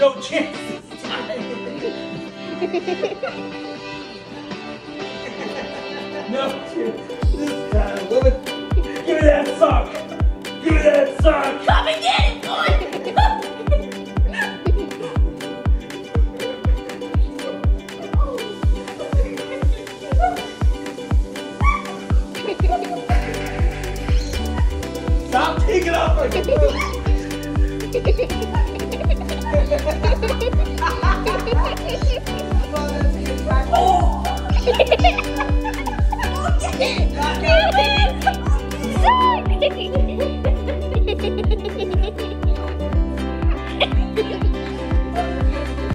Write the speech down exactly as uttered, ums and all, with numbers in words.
no chance this time. No chance this time, woman. Give me that sock. Give me that sock. Come and get it, boy. Stop taking off my clothes.